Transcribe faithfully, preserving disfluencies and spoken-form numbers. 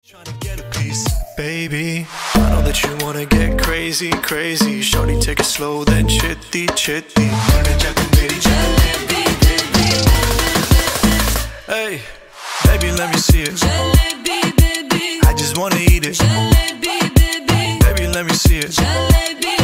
Trying to get a piece, baby. I know that you wanna get crazy, crazy. Shorty, take it slow, then chitty, chitty. Hey, baby, let me see it. I just wanna eat it. Baby, let me see it.